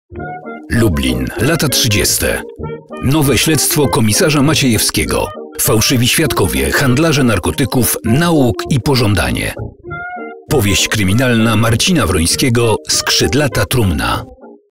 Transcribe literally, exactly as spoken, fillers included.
Lublin, lata trzydzieste. Nowe śledztwo komisarza Maciejewskiego. Fałszywi świadkowie, handlarze narkotyków, nauk i pożądanie. Powieść kryminalna Marcina Wrońskiego Skrzydlata trumna.